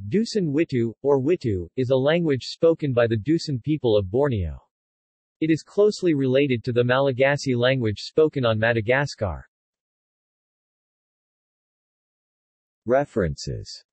Dusun Witu, or Witu, is a language spoken by the Dusun people of Borneo. It is closely related to the Malagasy language spoken on Madagascar. References